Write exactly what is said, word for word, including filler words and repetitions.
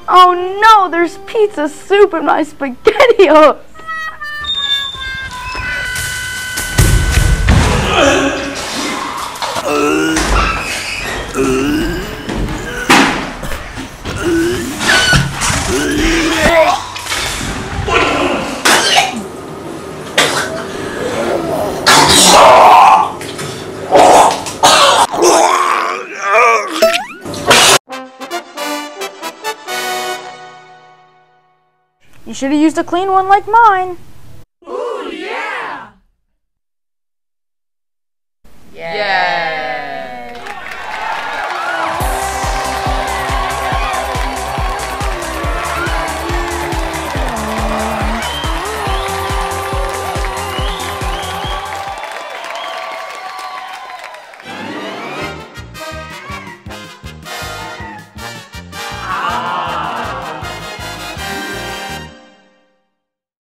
Oh no, there's pizza soup in my SpaghettiOs! You should have used a clean one like mine.